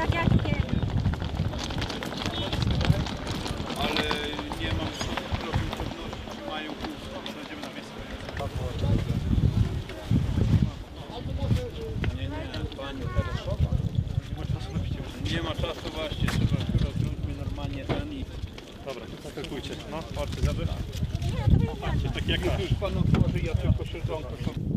tak jak kiedyś. Ale nie mam trochę pewności, czy mają kół. Będziemy na miejscu. Nie, pani Tereszowa. Nie ma czasu robić. Nie ma czasu właśnie, trzeba akurat zróbmy normalnie ten i... Dobra, skakujcie. No, patrzcie, zabierz. Nie, to wyjdziemy. Tak jak Już panu złoży, ja tylko się